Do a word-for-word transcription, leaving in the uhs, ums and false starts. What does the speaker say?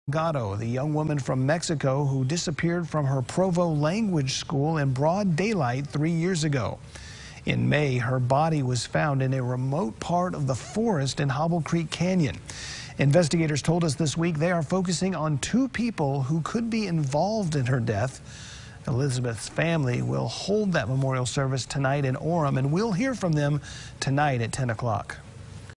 Salgado, the young woman from Mexico who disappeared from her Provo language school in broad daylight three years ago. In May, her body was found in a remote part of the forest in Hobble Creek Canyon. Investigators told us this week they are focusing on two people who could be involved in her death. Elizabeth's family will hold that memorial service tonight in Orem, and we'll hear from them tonight at ten o'clock.